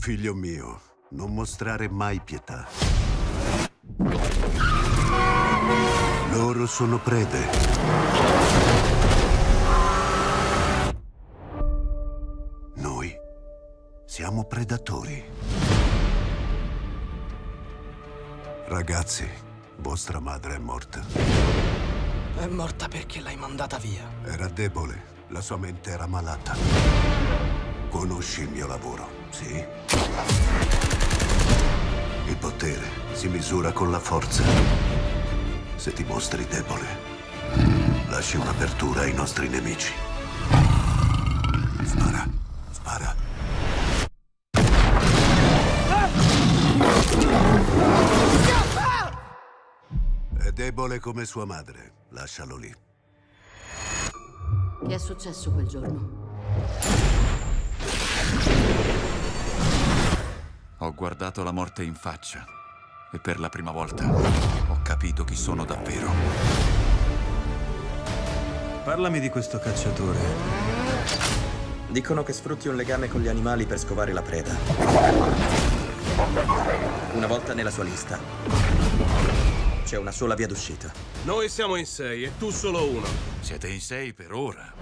Figlio mio, non mostrare mai pietà. Loro sono prede. Noi siamo predatori. Ragazzi, vostra madre è morta. È morta perché l'hai mandata via. Era debole, la sua mente era malata. Conosci il mio lavoro, sì? Il potere si misura con la forza. Se ti mostri debole, lasci un'apertura ai nostri nemici. Spara, spara. È debole come sua madre. Lascialo lì. Che è successo quel giorno? Ho guardato la morte in faccia e per la prima volta ho capito chi sono davvero. Parlami di questo cacciatore. Dicono che sfrutti un legame con gli animali per scovare la preda. Una volta nella sua lista c'è una sola via d'uscita. Noi siamo in 6 e tu solo uno. Siete in 6 per ora.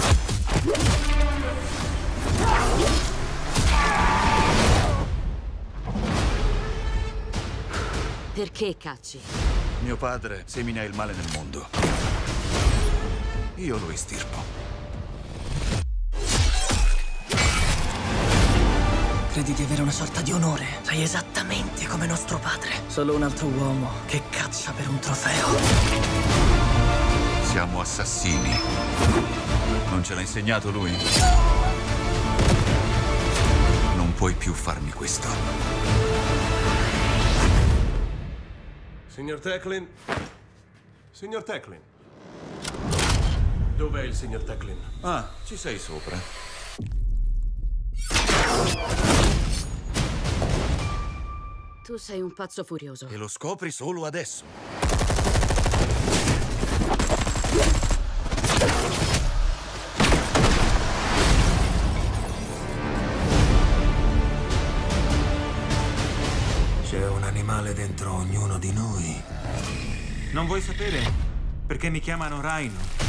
Perché cacci? Mio padre semina il male nel mondo. Io lo estirpo. Credi di avere una sorta di onore? Sei esattamente come nostro padre. Solo un altro uomo che caccia per un trofeo. Siamo assassini. Non ce l'ha insegnato lui? Non puoi più farmi questo. Signor Tecklin? Signor Tecklin? Dov'è il signor Tecklin? Ah, ci sei sopra. Tu sei un pazzo furioso. E lo scopri solo adesso. C'è un animale dentro ognuno di noi. Non vuoi sapere perché mi chiamano Rhino?